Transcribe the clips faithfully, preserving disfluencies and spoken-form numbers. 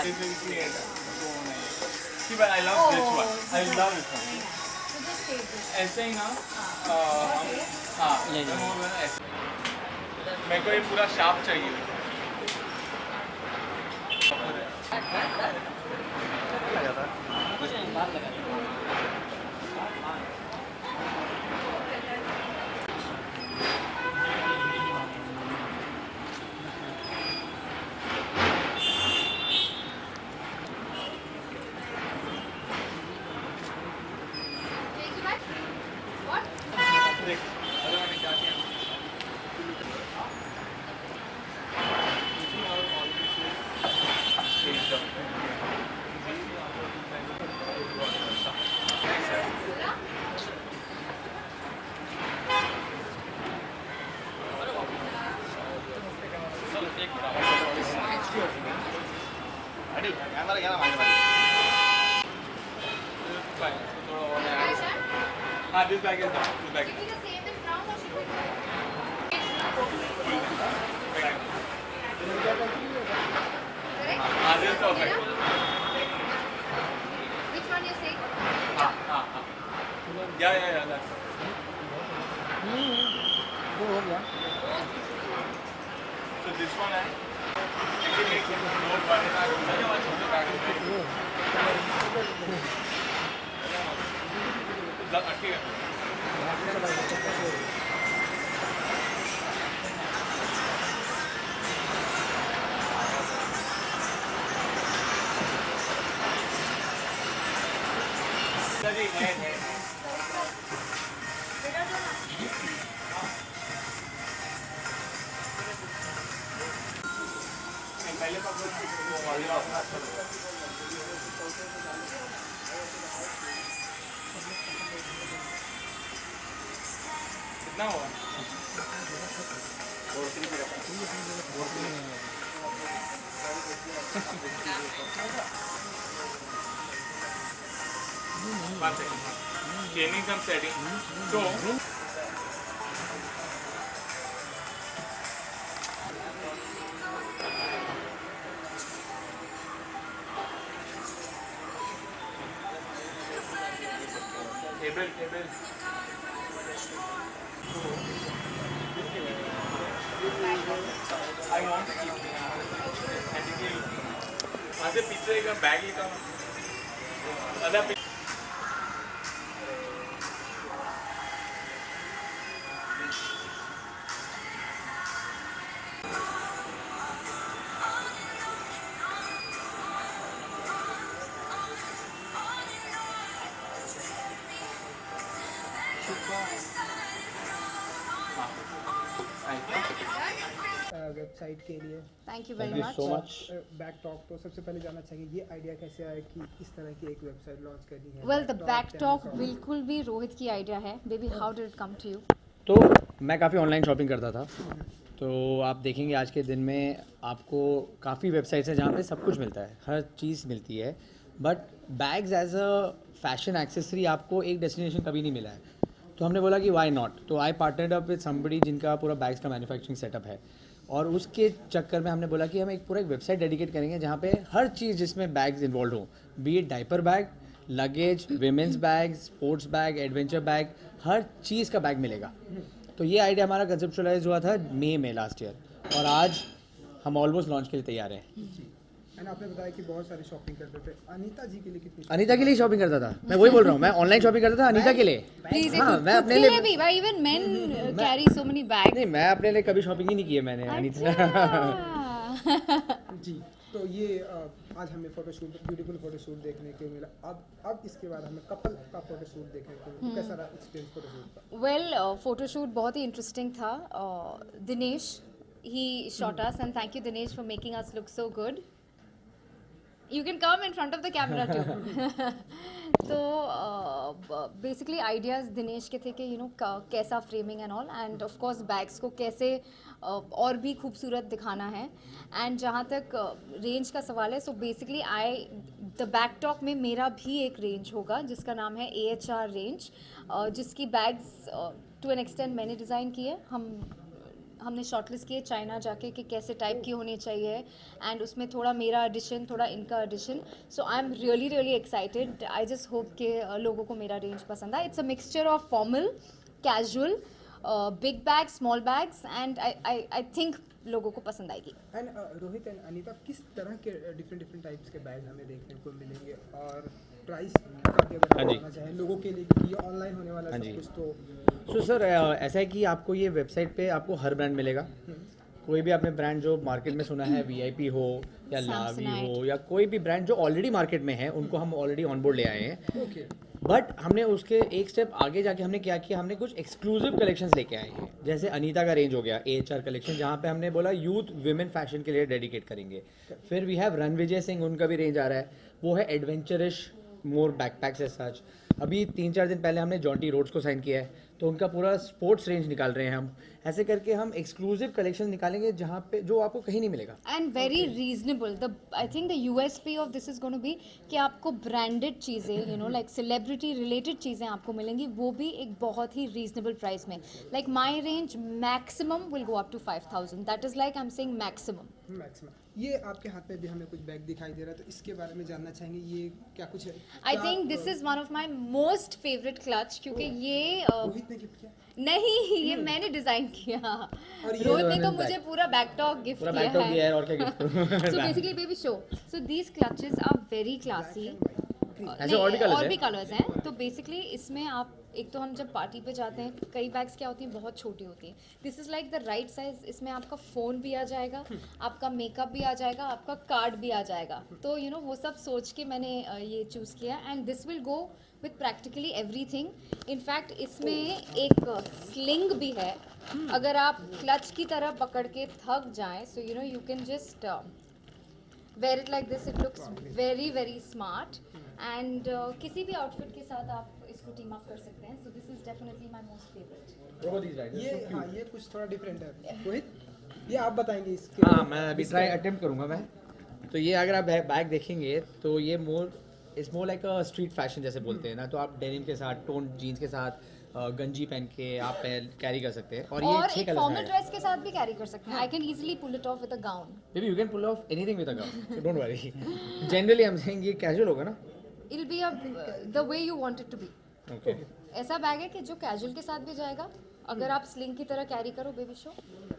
that. This will create so nice. See, but I love oh, this one. I love this one. So just take this. ऐसे ही ना हाँ मेरे को ये पूरा शार्प चाहिए लगा था कुछ नहीं बात लगा हाँ this bag is done. This bag is done. हाँ this is perfect. Which one you say? हाँ हाँ हाँ. Yeah yeah yeah that's. वो हो गया. So this one है. Actually make it more fun. मैंने वहाँ छोटे bag में. अटके गए. पहले कितना हुआ? Changing some setting. So table table. I want to keep it. आधे पीछे का बैग लेकर आधा वेबसाइट के लिए thank you very much so much. Backtalk तो सबसे पहले जानना चाहिए ये आइडिया कैसे आया कि इस तरह की एक वेबसाइट लॉन्च करनी है. वेल द बैक टॉक बिल्कुल भी रोहित की आइडिया है. Baby how did it come to you? तो मैं काफ़ी ऑनलाइन शॉपिंग करता था, तो आप देखेंगे आज के दिन में आपको काफ़ी वेबसाइट्स हैं जहाँ पे सब कुछ मिलता है, हर चीज़ मिलती है, but bags as a fashion accessory आपको एक डेस्टिनेशन कभी नहीं मिला है. तो हमने बोला कि वाई नॉट. तो I partnered up with somebody जिनका पूरा बैग्स का मैन्युफैक्चरिंग सेटअप है, और उसके चक्कर में हमने बोला कि हम एक पूरा एक वेबसाइट डेडिकेट करेंगे जहाँ पे हर चीज़ जिसमें बैग्स इन्वॉल्व हो, be it diaper bag, luggage, women's bag, sports bag, adventure bag, हर चीज़ का बैग मिलेगा. तो ये आइडिया हमारा कंसेप्चुअलाइज हुआ था मई में लास्ट ईयर, और आज हम ऑलमोस्ट लॉन्च के लिए तैयार हैं. एंड आपने बताया कि बहुत सारी शॉपिंग करते थे. अनीता जी के लिए कितनी? अनीता के लिए शॉपिंग करता था. मैं वही बोल रहा हूँ, मैं ऑनलाइन शॉपिंग करता था अनीता के लिए. प्लीज हाँ, मैं अपने लिए भी. Why even men carry so many bags? नहीं, मैं अपने लिए कभी शॉपिंग ही नहीं की है मैंने. अनीता जी. तो ये आज हमें फोटोशूट, ब्यूटीफुल फोटोशूट देखने को मिला. अब अब इसके बाद हमें कपल का फोटोशूट देखने को मिला. कैसा रहा एक्सपीरियंस फोटोशूट का? वेल फोटोशूट बहुत ही इंटरेस्टिंग था. Dinesh he shot us, and thank you Dinesh for making us look so good. You can come in front of the camera too. So uh, basically ideas Dinesh के थे कि you know कैसा framing and all, and of course bags को कैसे uh, और भी खूबसूरत दिखाना है. and जहाँ तक रेंज uh, का सवाल है, so basically I the back talk में मेरा भी एक रेंज होगा जिसका नाम है A H R range, uh, जिसकी bags uh, to an extent मैंने डिज़ाइन की है. हम हमने शॉर्टलिस्ट किए चाइना जाके कि कैसे टाइप की होनी चाहिए एंड उसमें थोड़ा मेरा एडिशन थोड़ा इनका edition so I am really really excited I just hope कि लोगों को मेरा रेंज पसंद आए it's a mixture of formal casual big bag small bags and I I I think लोगों को पसंद आएगी। एंड रोहित एंड अनीता किस तरह के डिफरेंट डिफरेंट टाइप्स के बैग हमें देखने को मिलेंगे और प्राइस का भी अगर हाँ जी। बताना चाहें लोगों के लिए क्योंकि ये ऑनलाइन होने वाला हाँ सब जी। कुछ तो सो सर ऐसा है कि आपको ये वेबसाइट पे आपको हर ब्रांड मिलेगा। कोई भी आपने ब्रांड जो मार्केट में सुना है वीआईपी हो या लावी हो या कोई भी ब्रांड जो ऑलरेडी मार्केट में है उनको हम ऑलरेडी ऑन बोर्ड ले आए हैं। ओके बट हमने उसके एक स्टेप आगे जाके हमने क्या किया हमने कुछ एक्सक्लूसिव कलेक्शंस लेके आए हैं जैसे अनीता का रेंज हो गया ए एच आर कलेक्शन जहाँ पे हमने बोला यूथ विमेन फैशन के लिए डेडिकेट करेंगे। फिर वी हैव रणविजय सिंह उनका भी रेंज आ रहा है वो है एडवेंचरिश मोर बैकपैक्स एज सच। अभी तीन चार दिन पहले हमने जॉन्टी रोड्स को साइन किया है तो उनका पूरा स्पोर्ट्स रेंज निकाल रहे हैं हम। ऐसे करके हम एक्सक्लूसिव कलेक्शन निकालेंगे जहाँ पे जो आपको कहीं नहीं मिलेगा and very reasonable the I think the USP of this is going to be कि आपको ब्रांडेड चीज़ें you know like celebrity related चीज़ें आपको मिलेंगी वो भी एक बहुत ही रीजनेबल प्राइस में। Like my range maximum will go up to five thousand that is like I am saying maximum maximum. ये आपके हाथ में भी हमें कुछ बैग दिखाई दे रहा है तो इसके बारे में जानना चाहेंगे ये क्या कुछ है? आई क्या, think this is one of my most favourite clutch क्योंकि ये uh, रोहित ने गिफ्ट किया नहीं ये मैंने डिजाइन किया और ये रोहित ने तो मैंने मुझे back- पूरा बैकटॉक गिफ्ट पूरा किया बैकटॉप दिया है है और क्या gift so basically baby show so these clutches are very classy ऐसे और भी colours और हैं? भी कलर्स हैं तो बेसिकली इसमें आप एक तो हम जब पार्टी पे जाते हैं कई बैग्स क्या होती हैं बहुत छोटी होती हैं this is like the right size इसमें आपका फ़ोन भी आ जाएगा आपका मेकअप भी आ जाएगा आपका कार्ड भी आ जाएगा तो यू you नो know, वो सब सोच के मैंने uh, ये चूज़ किया and this will go with practically everything in fact इसमें एक स्लिंग भी है अगर आप क्लच की तरह पकड़ के थक जाएं so you know you can just wear it like this it looks very very smart and किसी भी आउटफिट के साथ आप इसको टीम अप कर सकते हैं so this is definitely my most favourite. ये हाँ ये कुछ थोड़ा डिफरेंट है रोहित ये आप बताएंगे इसके हाँ मैं अभी ट्राई अटेम्प्ट करूँगा मैं। तो ये अगर आप बैग देखेंगे तो ये more it's more like a street fashion जैसे बोलते हैं ना तो आप डेनिम के साथ टोन जीन्स के साथ अ, गंजी पहन के आप कैरी कर सकते हैं और ये और छह एक कलर्स फॉर्मल में है। ड्रेस के साथ भी कैरी कर सकते हैं I can easily pull it off with a gown Maybe you can pull off anything with a gown, so don't worry. Generally, I'm saying ये casual होगा ना? It be the way you want it to be Okay. ऐसा bag है कि जो casual के साथ भी जाएगा अगर आप स्लिंग की तरह कैरी करो बेबी शो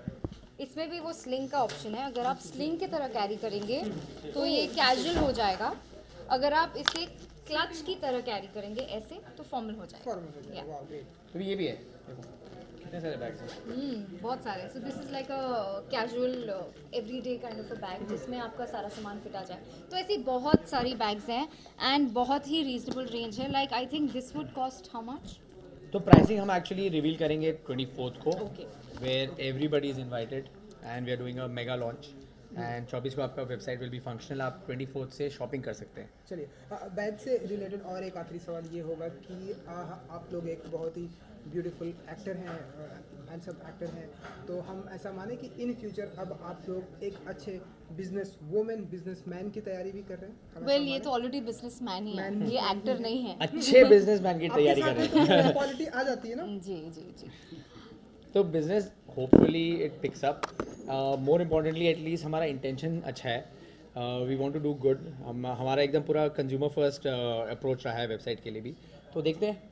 इसमें भी वो स्लिंग का ऑप्शन है अगर आप स्लिंग की तरह कैरी करेंगे तो ये कैजुअल हो जाएगा अगर आप इसे क्लच की तरह कैरी करेंगे ऐसे तो फॉर्मल हो जाएगा फॉर्मल हो जाएगा Yeah. वाह ग्रेट। तो ये भी है देखो कितने सारे बैग्स हैं। हम्म बहुत सारे so this is like a casual everyday kind of a bag जिसमें आपका सारा सामान फिट आ जाए तो ऐसी बहुत सारी बैग्स हैं एंड बहुत ही रीजनेबल रेंज है like I think this would cost how much तो प्राइसिंग हम एक्चुअली रिवील करेंगे ट्वेंटी फोर्थ को Okay. Where everybody is invited and we are doing a mega launch and चौबीस को आपका वेबसाइट विल बी फंक्शनल आप twenty fourth से shopping कर सकते हैं। चलिए बैग से रिलेटेड और एक आखिरी सवाल ये होगा कि आ, आप लोग एक बहुत ही ब्यूटीफुल एक्टर हैं हैंडसम एक्टर हैं तो हम ऐसा माने कि इन फ्यूचर अब आप लोग एक अच्छे बिजनेस वुमेन बिजनेसमैन की तैयारी भी कर रहे हैं हम वेल ऐसा ये तो ऑलरेडी बिजनेसमैन ही है Man ये एक्टर नहीं है अच्छे बिजनेसमैन की माने? तैयारी कर आपके रहे साथ हैं। तो क्वालिटी आ जाती है ना जी जी जी तो business hopefully it picks up more importantly at least हमारा इंटेंशन अच्छा है we want to do good हम हमारा एकदम पूरा कंज्यूमर फर्स्ट अप्रोच रहा है वेबसाइट के लिए भी तो देखते हैं।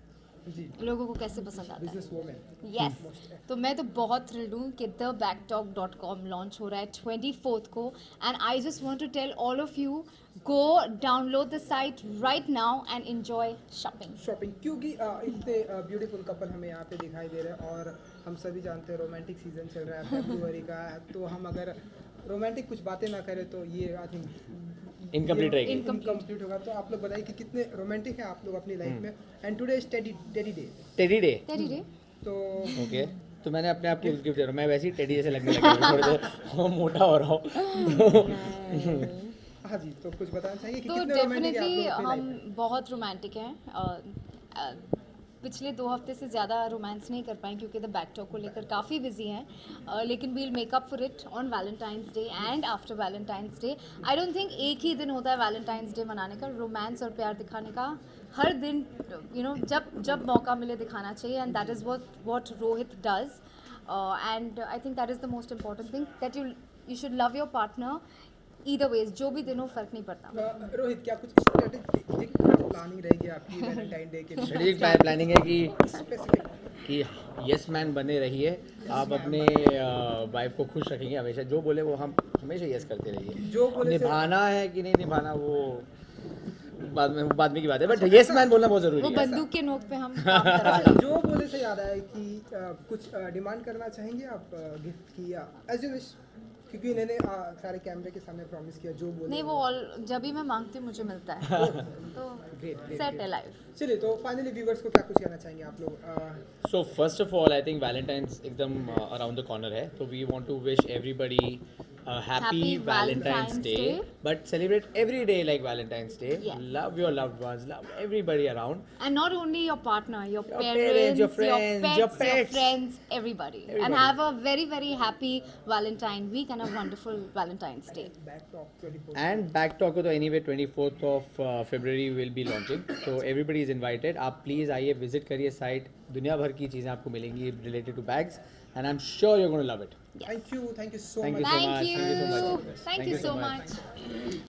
जी लोगों को कैसे पसंद आता है बिजनेस वुमेन यस तो मैं तो बहुत थ्रिल्ड हूँ कि the Backtalk dot com launch हो रहा है ट्वेंटी फोर्थ को and I just want to tell all of you go download the site right now and enjoy shopping shopping क्योंकि अ, इतने ब्यूटीफुल कपल हमें यहाँ पे दिखाई दे रहे हैं और हम सभी जानते हैं रोमांटिक सीजन चल रहा है फरवरी का तो हम अगर रोमांटिक कुछ बातें ना करें तो ये आई थिंक Incomplete रहेगी। इनकम्प्लीट होगा तो आप लोग बताइए कि कितने रोमांटिक हैं आप लोग अपनी लाइफ में and today is Teddy Teddy Day Teddy Day Teddy Day तो ओके तो मैंने अपने आप को गिफ्ट दे रहा हूँ मैं वैसे ही टेडी जैसे लगने लगा हूँ थोड़ी देर मोटा हो रहा हूँ। हाँ जी तो कुछ बताना चाहिए कि तो कितने रोमांटिक हैं डेफिनेटली आप लोग अपनी हम life में? बहुत रोमांटिक हैं अ, अ, पिछले दो हफ्ते से ज़्यादा रोमांस नहीं कर पाए क्योंकि द बैकटॉक को लेकर काफ़ी बिजी हैं अ, लेकिन we'll make up for it on Valentine's Day and after Valentine's Day I don't think एक ही दिन होता है वैलेंटाइंस डे मनाने का रोमांस और प्यार दिखाने का हर दिन यू नो जब जब मौका मिले दिखाना चाहिए and that is what what Rohit does uh, and I think that is the most important thing, that you you should love your partner either ways. जो भी दिन हो फर्क नहीं पड़ता. अ, रोहित, क्या कुछ स्ट्रेटेजिक प्लानिंग रहेगी आपकी वैलेंटाइन डे के लिए? स्ट्रेटेजिक प्लानिंग है कि स्पेसिफिक कि यस मैन बने रहिए, आप अपने वाइफ को खुश रखेंगे हमेशा, जो बोले वो हम हमेशा यस करते रहिए. जो बोले से- निभाना है कि नहीं निभाना वो बाद में बाद में की बात है, बट यस मैन बोलना बहुत वो जरूरी है. बंदूक के नोक पे हम काम कर रहे हैं. जो बोले से याद आया कि अ, कुछ डिमांड करना चाहेंगे आप गिफ्ट की, या एज यू विश, क्योंकि इन्होंने अ, सारे कैमरे के सामने प्रॉमिस किया जो बोले. नहीं, वो ऑल जब भी मैं मांगती हूँ मुझे मिलता है, तो ग्रेट ग्रेट सेट है लाइफ. चलिए, तो फाइनली व्यूवर्स को क्या कुछ कहना चाहेंगे आप लोग? Uh, so first of all I think Valentine's एकदम अराउंड द कॉर्नर है, तो we want to wish everybody happy Happy Valentine's Valentine's Day, Day. But celebrate every day like Valentine's Day. Yes. Love your loved ones, love everybody around. And not only your partner, your, Your parents, parents, your friends, your, your pets, your pets. friends, everybody. And Everybody. have a very, very happy Valentine week and a wonderful Valentine's Day. Backtalk twenty four and Backtalk को तो anyway twenty fourth of February will be launching, तो everybody is invited. आप please आइए, visit करिए site, दुनिया भर की चीज़ें आपको मिलेंगी related to bags, and I am sure you are gonna love it. Thank you thank you so Thank much. you so Thank much. you. Thank you so much. Thank Thank you you so so much. much.